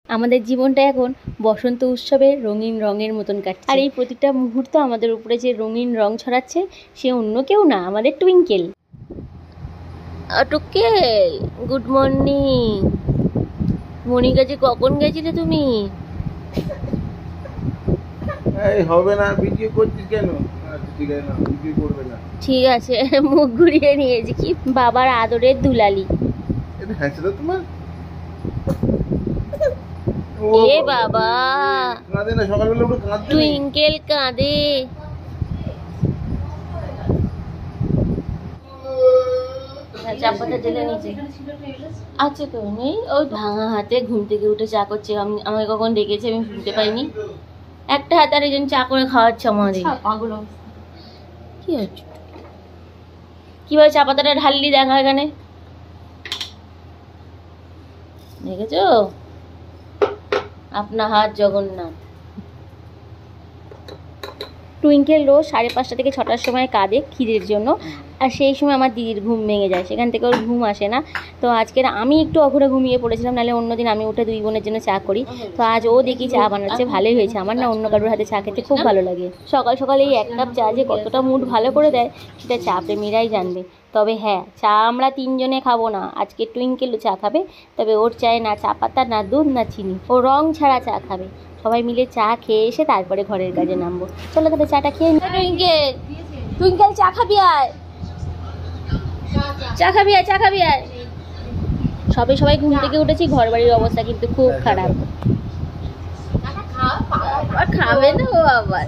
আমাদের জীবনটা এখন বসন্ত উৎসবের রঙিন রঙের মতন কাটছে। আর এই প্রতিটা মুহূর্ত আমাদের উপরে যে রঙিন রং ছড়াচ্ছে সে অন্য কেউ না, আমাদের টুইঙ্কেল। টুকে গুড মর্নিং। মনির কাছে কখন গেছিলে তুমি? এই হবে না, ভিডিও করছিস কেন? ঠিক আছে না, ভিডিও করবে না। ঠিক আছে, মুখ ঘুরিয়ে নিয়েছি। কি বাবার আদরের দুলালি। এটা হাসি তো তোমার? এ বাবা, কাঁদে না, সকালবেলা উঠে কাঁদছে। টুইঙ্কেল কাঁদে। চাপাটা জেলে নিচে আছে তো, নেই? ওই ভাঙা হাতে ঘুম থেকে উঠে চা করছে। আমাকে কখন ডেকেছে আমি শুনতে পাইনি। একটা হাতে আর একজন চা করে খাওয়াচ্ছে আমাদের। কি হচ্ছে? কিভাবে চা পাতাটা ঢাললি দেখা এখানে, দেখেছো? আপনা হাত জগন্নাথ। টুইঙ্কেল রোজ 5:30 থেকে 6টার সময় কাঁদে খিদের জন্য, আর সেই সময় আমার দিদির ঘুম ভেঙে যায়, সেখান থেকে ওর ঘুম আসে না। তো আজকের আমি একটু অঘরে ঘুমিয়ে পড়েছিলাম, নাহলে অন্যদিন আমি উঠে 2 বোনের জন্য চা করি। তো আজ ও দেখি চা বানাচ্ছে, ভালোই হয়েছে। আমার না অন্য কারোর হাতে চা খেতে খুব ভালো লাগে। সকাল সকাল এই 1 কাপ চা যে কতটা মুড ভালো করে দেয় সেটা চা প্রেমীরাই জানবে। তবে হ্যাঁ, চা আমরা 3 জনে খাবো না, আজকে টুইঙ্কেলও চা খাবে। তবে ওর চায়ে না চা পাতা, না দুধ, না চিনি, ও রং ছাড়া চা খাবে। সবাই মিলে চা খেয়ে এসে তারপরে ঘরের কাজে নামবো। চলো তাহলে চাটা খেয়ে নি। টুইঙ্কেল, টুইঙ্কেল চা খাবি আয়, চা খাবি আয়, চা খাবি আয়। সবাই ঘুম থেকে উঠেছি, ঘর বাড়ির অবস্থা কিন্তু খুব খারাপ। খাবে না ও আবার।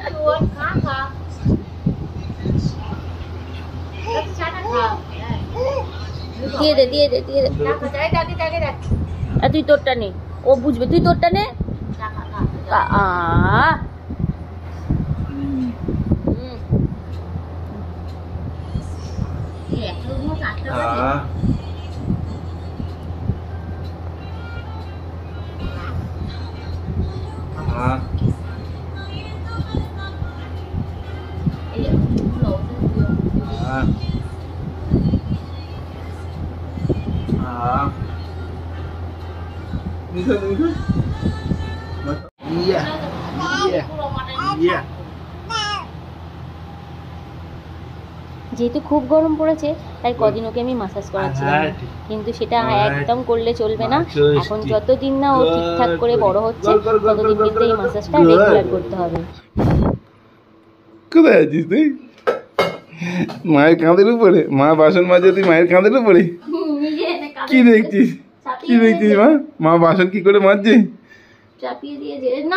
দিয়ে দে দিয়ে দে দিয়ে দে। আর তুই তোরটা নে, ও বুঝবে। তুই তোরটা নে। যেহেতু খুব গরম পড়েছে তাই কদিন ওকে আমি মাসাজ করাচ্ছিলাম, কিন্তু সেটা একদম করলে চলবে না। এখন যতদিন না ও ঠিকঠাক করে বড় হচ্ছে ততদিন কিন্তু এই মাসাজটা রেগুলার করতে হবে। কোথায় আছিস তুই? মায়ের কাঁধের উপরে? মা বাসন মাজে, তুই মায়ের কাঁধের উপরে? কি দেখছিস? কি দেখছিস? মা বাসন কি করে মাজছে? চাপিয়ে দিয়েছে না।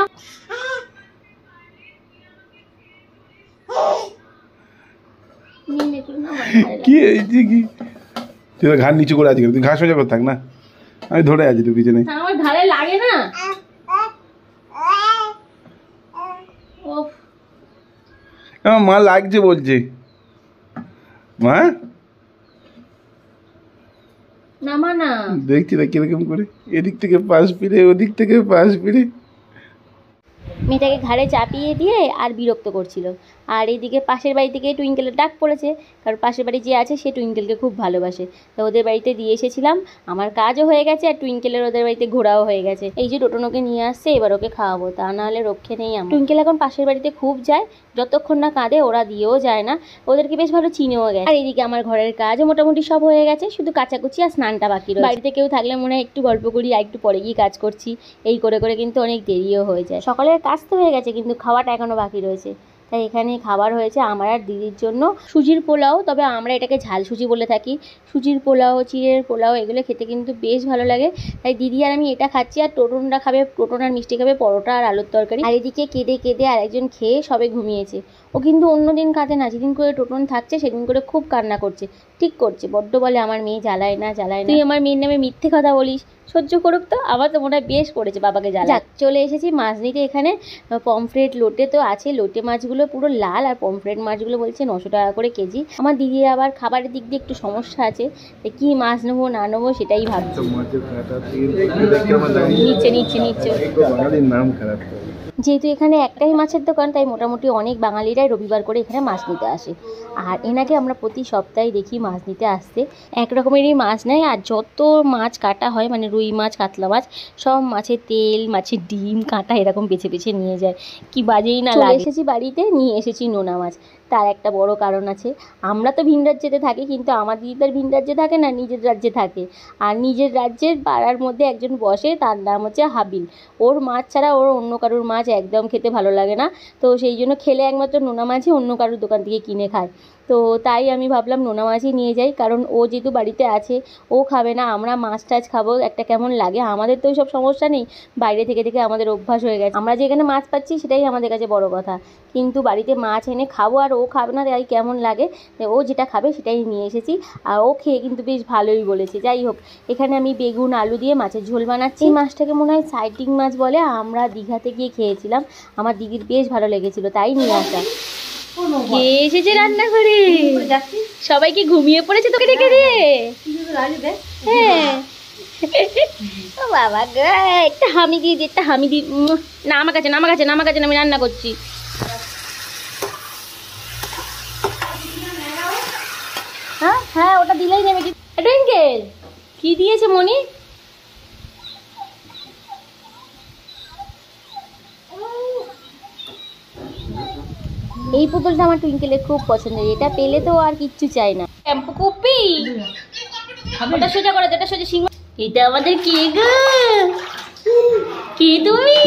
কি হয়েছে কি? তুই ঘাড় নিচু করে আছিস, তুই ঘাস সোজা করে থাক না, আমি ধরে আছি তুই পিছনে। আমার ঘাড়ে লাগে না। আমার মা লাগছে বলছে। মা নামা না, দেখছি না কিরকম করে এদিক থেকে পাশ ফিরে ওদিক থেকে পাশ ফিরে। মেয়েটাকে ঘাড়ে চাপিয়ে দিয়ে আর বিরক্ত করছিল। আর এইদিকে পাশের বাড়ি থেকে টুইঙ্কেলের ডাক পড়েছে, কারণ পাশের বাড়ি যে আছে সে টুইঙ্কেলকে খুব ভালোবাসে। তো ওদের বাড়িতে দিয়ে এসেছিলাম, আমার কাজও হয়ে গেছে আর টুইঙ্কেলের ওদের বাড়িতে ঘোরাও হয়ে গেছে। এই যে টোটনোকে নিয়ে আসছে, এবার ওকে খাওয়াবো, তা নাহলে রক্ষে নেই আমার। টুইঙ্কেল এখন পাশের বাড়িতে খুব যায়, যতক্ষণ না কাঁদে ওরা দিয়েও যায় না, ওদেরকে বেশ ভালো চিনেও গেছে। আর এইদিকে আমার ঘরের কাজও মোটামুটি সব হয়ে গেছে, শুধু কাচাকুচি আর স্নানটা বাকি রয়েছে। বাড়িতে কেউ থাকলে মনে হয় একটু গল্প করি আর একটু পরে গিয়ে কাজ করছি, এই করে করে কিন্তু অনেক দেরিও হয়ে যায়। সকালের কাজ তো হয়ে গেছে, কিন্তু খাওয়াটা এখনো বাকি রয়েছে। তাই এখানে খাবার হয়েছে আমার আর দিদির জন্য সুজির পোলাও, তবে আমরা এটাকে ঝাল সুজি বলে থাকি। সুজির পোলাও, চিড়ের পোলাও, এগুলো খেতে কিন্তু বেশ ভালো লাগে। তাই দিদি আর আমি এটা খাচ্ছি, আর টোটনরা খাবে, টোটন আর মিষ্টি খাবে পরোটা আর আলুর তরকারি। আর এদিকে কেঁদে কেঁদে আর একজন খেয়ে সবে ঘুমিয়েছে। ও কিন্তু অন্যদিন কাঁদে না, যেদিন করে টোটন থাকছে সেদিন করে খুব কান্না করছে। ঠিক করছে, বড্ড বলে আমার মেয়ে জ্বালায় না জ্বালায় না। তুই আমার মেয়ের নামে মিথ্যে কথা বলিস, সহ্য করুক তো। আবার তো মনে হয় বেশ করেছে বাবাকে জ্বালা। চলে এসেছি মাছ নিতে। এখানে পমফ্রেট লোটে তো আছে, লোটে মাছগুলো পুরো লাল, আর পমফ্রেট মাছগুলো বলছে 900 টাকা করে কেজি। আমার দিদি আবার খাবারের দিক দিয়ে একটু সমস্যা আছে, কি মাছ নেবো না নেবো সেটাই ভাবছি। নিচ্ছে নিচ্ছে নিচ্ছে। নাম খারাপ। যেহেতু এখানে একটাই মাছের দোকান, তাই মোটামুটি অনেক বাঙালিরাই রবিবার করে এখানে মাছ নিতে আসে। আর এনাকে আমরা প্রতি সপ্তাহে দেখি মাছ নিতে আসতে। এক রকমেরই মাছ নেয়, আর যত মাছ কাটা হয় মানে রুই মাছ, কাতলা মাছ, সব মাছের তেল, মাছের ডিম, কাঁটা এরকম বেছে বেছে নিয়ে যায়। কি বাজেই না লাগে। এসেছি বাড়িতে, নিয়ে এসেছি নোনা মাছ। তার একটা বড় কারণ আছে, আমরা তো ভিন রাজ্যেতে থাকি, কিন্তু আমার দিদি তার ভিন রাজ্যে থাকে না, নিজের রাজ্যে থাকে। আর নিজের রাজ্যের পাড়ার মধ্যে একজন বসে, তার নাম হচ্ছে হাবিল। ওর মাছ ছাড়া ওর অন্য কারোর মাছ একদম খেতে ভালো লাগে না। তো সেই জন্য খেলে একমাত্র নোনা মাছই অন্য কারোর দোকান থেকে কিনে খায়। তো তাই আমি ভাবলাম নোনা মাছই নিয়ে যাই, কারণ ও যেহেতু বাড়িতে আছে, ও খাবে না, আমরা মাছ টাছ খাবো, একটা কেমন লাগে। আমাদের তো সব সমস্যা নেই, বাইরে থেকে থেকে আমাদের অভ্যাস হয়ে গেছে। আমরা যেখানে মাছ পাচ্ছি সেটাই আমাদের কাছে বড় কথা, কিন্তু বাড়িতে মাছ এনে খাবো আর ও খাবে না, তাই কেমন লাগে। ও যেটা খাবে সেটাই নিয়ে এসেছি, আর ও খেয়ে কিন্তু বেশ ভালোই বলেছে। যাই হোক, এখানে আমি বেগুন আলু দিয়ে মাছের ঝোল বানাচ্ছি। এই মাছটাকে মনে হয় সাইটিং মাছ বলে, আমরা দীঘাতে গিয়ে খেয়েছিলাম, আমার দিদির বেশ ভালো লেগেছিল, তাই নিয়ে আসা। কে এসেছে রান্না করে? সবাইকে ঘুমিয়ে পড়েছে তোকে ডেকে দিয়ে? হ্যাঁ ও বাবা গো, একটা হামি দিয়ে, একটা হামি দিয়ে। না আমার কাছে না, আমার কাছে না, আমার কাছে না, আমি রান্না করছি। হ্যাঁ হ্যাঁ, ওটা দিলেই নেবে। টুইঙ্কেল কি দিয়েছে মনি? এই পুতুলটা আমার টুইঙ্কেলের খুব পছন্দের, এটা পেলে তো আর কিচ্ছু চাই না। শ্যাম্পু কুপি, ওটা সোজা করে, এটা সোজা সিংহ। এটা আমাদের কে গো? কে তুমি?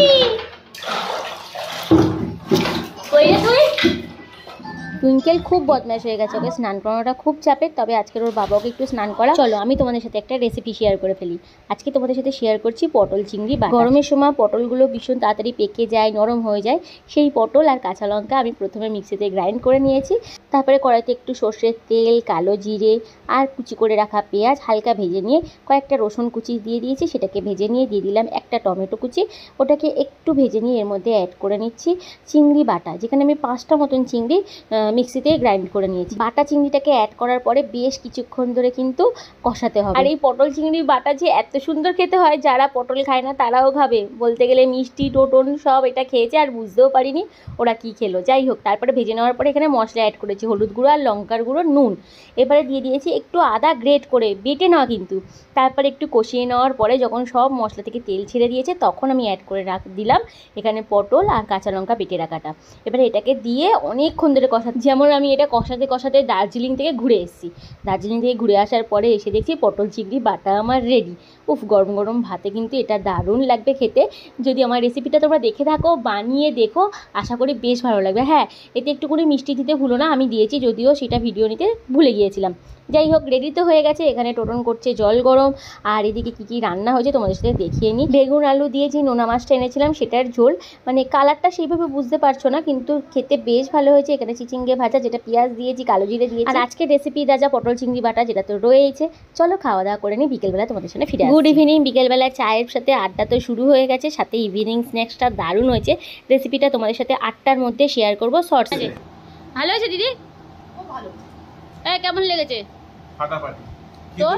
কই রে তুই? টুইঙ্কেল খুব বদমাশ হয়ে গেছে, ওকে স্নান করানোটা খুব চাপের, তবে আজকের ওর বাবাকে একটু স্নান করা। চলো আমি তোমাদের সাথে একটা রেসিপি শেয়ার করে ফেলি। আজকে তোমাদের সাথে শেয়ার করছি পটল চিংড়ি বাটা। গরমের সময় পটলগুলো ভীষণ তাড়াতাড়ি পেকে যায়, নরম হয়ে যায়। সেই পটল আর কাঁচা লঙ্কা আমি প্রথমে মিক্সিতে গ্রাইন্ড করে নিয়েছি, তারপরে কড়াইতে একটু সর্ষের তেল, কালো জিরে আর কুচি করে রাখা পেঁয়াজ হালকা ভেজে নিয়ে কয়েকটা রসুন কুচি দিয়ে দিয়েছি, সেটাকে ভেজে নিয়ে দিয়ে দিলাম একটা টমেটো কুচি, ওটাকে একটু ভেজে নিয়ে এর মধ্যে অ্যাড করে নিচ্ছি চিংড়ি বাটা, যেখানে আমি 5টা মতন চিংড়ি মিক্সিতে গ্রাইন্ড করে নিয়েছি। বাটা চিংড়িটাকে অ্যাড করার পরে বেশ কিছুক্ষণ ধরে কিন্তু কষাতে হবে। আর এই পটল চিংড়ির বাটা যে এত সুন্দর খেতে হয়, যারা পটল খায় না তারাও খাবে। বলতে গেলে মিষ্টি টোটন সব এটা খেয়েছে, আর বুঝতেও পারিনি ওরা কি খেলো। যাই হোক, তারপরে ভেজে নেওয়ার পরে এখানে মশলা অ্যাড করেছি, হলুদ গুঁড়ো আর লঙ্কার গুঁড়ো, নুন। এবারে দিয়ে দিয়েছি একটু আদা গ্রেট করে, বেটে নেওয়া কিন্তু। তারপরে একটু কষিয়ে নেওয়ার পরে যখন সব মশলা থেকে তেল ছেড়ে দিয়েছে, তখন আমি অ্যাড করে দিলাম এখানে পটল আর কাঁচা লঙ্কা বেটে রাখাটা। এবারে এটাকে দিয়ে অনেকক্ষণ ধরে কষা, যেমন আমি এটা কষাতে কষাতে দার্জিলিং থেকে ঘুরে এসেছি। দার্জিলিং থেকে ঘুরে আসার পরে এসে দেখছি পটল চিংড়ি বাটা আমার রেডি। উফ, গরম গরম ভাতে কিন্তু এটা দারুণ লাগবে খেতে। যদি আমার রেসিপিটা তোমরা দেখে থাকো, বানিয়ে দেখো, আশা করি বেশ ভালো লাগবে। হ্যাঁ, এতে একটু করে মিষ্টি দিতে ভুলো না, আমি দিয়েছি, যদিও সেটা ভিডিও নিতে ভুলে গিয়েছিলাম। যাই হোক, রেডি তো হয়ে গেছে। এখানে টোটন করছে জল গরম, আর এদিকে কী কী রান্না হয়েছে তোমাদের সাথে দেখিয়ে নিই। বেগুন আলু দিয়ে যে নোনা মাছটা এনেছিলাম সেটার ঝোল, মানে কালারটা সেইভাবে বুঝতে পারছো না, কিন্তু খেতে বেশ ভালো হয়েছে। এখানে চিচিঙ্গে ভাজা, যেটা পেঁয়াজ দিয়েছি, কালো জিরে দিয়েছি, আর আজকে রেসিপি রাজা পটল চিংড়ি বাটা, যেটা তো রয়েছে। চলো খাওয়া দাওয়া করে নিই, বিকেলবেলা তোমাদের সাথে ফিরে আসি। Good evening. বিকেলবেলা চায়ের সাথে আড্ডা তো শুরু হয়ে গেছে, সাথে ইভিনিং স্ন্যাক্সটা দারুণ হয়েছে। রেসিপিটা তোমাদের সাথে 8টার মধ্যে শেয়ার করবো শর্টসে। ভালো হয়েছে দিদি? খুব ভালো। কেমন লেগেছে? ফাটাফাটি। তোর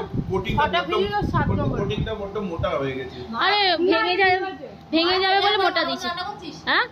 কোটিংটা বড় মোটা হয়ে গেছে। আরে ভেঙে যাবে বলে মোটা দিয়েছি। হ্যাঁ,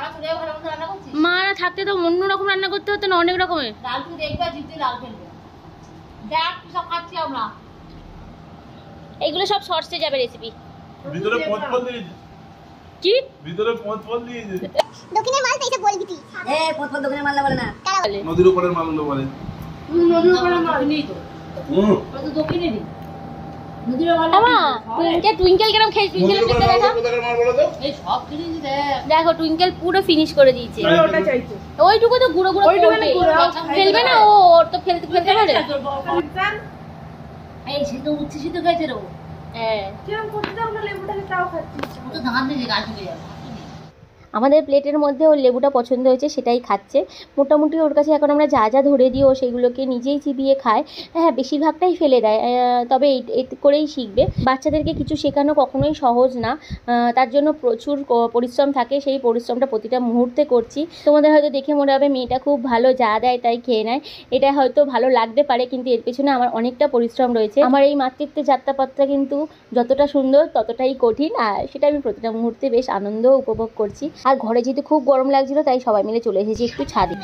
মারা থাকতে তো অন্য রকম রান্না করতে হতো না, অনেক রকমের। লাল তুই দেখবা, জিতে লাল ফেলবে। দেখ সব খাচ্ছি আমরা। এইগুলো সব শর্টসে যাবে রেসিপি। ভিতরে পদ দিয়েছে কি? ভিতরে পদ দিয়েছে। দক্ষিণের মাল তো এটা বলবি তুই। পদ দক্ষিণের মাল বলে না, নদীর উপরের মাল বলে। নদীর উপরের মাল নেই তো। তো দক্ষিণে নেই। নদীর মাল। মামা, টুইঙ্কেল কেমন খেয়ে টুইঙ্কেল দেখতে দেখা। কোথাকার মাল বলো তো? এই সব ফিনিশ দেখ। দেখো টুইঙ্কেল পুরো ফিনিশ করে দিয়েছে। ওটা চাইছো। ওইটুকু তো গুঁড়ো গুঁড়ো করবে। ফেলবে না ও, ওর তো ফেলতে পারে। এই সিদ্ধ উচ্ছে সিদ্ধ খাইছে রে ও। হ্যাঁ, কিরকম করতে দাও না, লেবুটাকে তাও খাচ্ছিস। ও তো দাঁত দিয়ে গাছ হয়ে যাবে। আমাদের প্লেটের মধ্যে ওর লেবুটা পছন্দ হয়েছে, সেটাই খাচ্ছে। মোটামুটি ওর কাছে এখন আমরা যা যা ধরে দিই ও সেগুলোকে নিজেই চিবিয়ে খায়। হ্যাঁ, বেশিরভাগটাই ফেলে দেয়, তবে এতে করেই শিখবে। বাচ্চাদেরকে কিছু শেখানো কখনোই সহজ না, তার জন্য প্রচুর পরিশ্রম থাকে। সেই পরিশ্রমটা প্রতিটা মুহূর্তে করছি। তোমাদের হয়তো দেখে মনে হবে মেয়েটা খুব ভালো, যা দেয় তাই খেয়ে নেয়। এটা হয়তো ভালো লাগতে পারে, কিন্তু এর পেছনে আমার অনেকটা পরিশ্রম রয়েছে। আমার এই মাতৃত্বের যাত্রাপথটা কিন্তু যতটা সুন্দর ততটাই কঠিন, আর সেটা আমি প্রতিটা মুহূর্তে বেশ আনন্দ উপভোগ করছি। আর ঘরে যেহেতু খুব গরম লাগছিল তাই সবাই মিলে চলে এসেছি একটু ছাদে।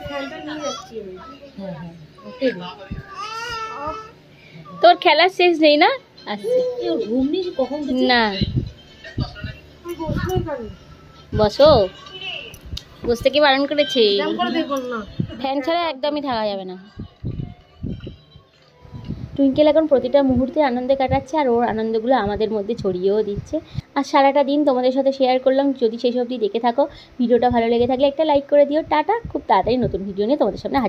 তোর খেলার শেষ নেই না? না বসো, বসতে কি বারণ করেছে? ফ্যান ছাড়া একদমই থাকা যাবে না। টুইঙ্কেল এখন প্রতিটা মুহূর্তে আনন্দে কাটাচ্ছে আর ওর আনন্দগুলো আমাদের মধ্যে ছড়িয়েও দিচ্ছে। আর সারাটা দিন তোমাদের সাথে শেয়ার করলাম। যদি সেই সবটি দেখে থাকো, ভিডিওটা ভালো লেগে থাকলে একটা লাইক করে দিও। টাটা, খুব তাড়াতাড়ি নতুন ভিডিও নিয়ে তোমাদের সামনে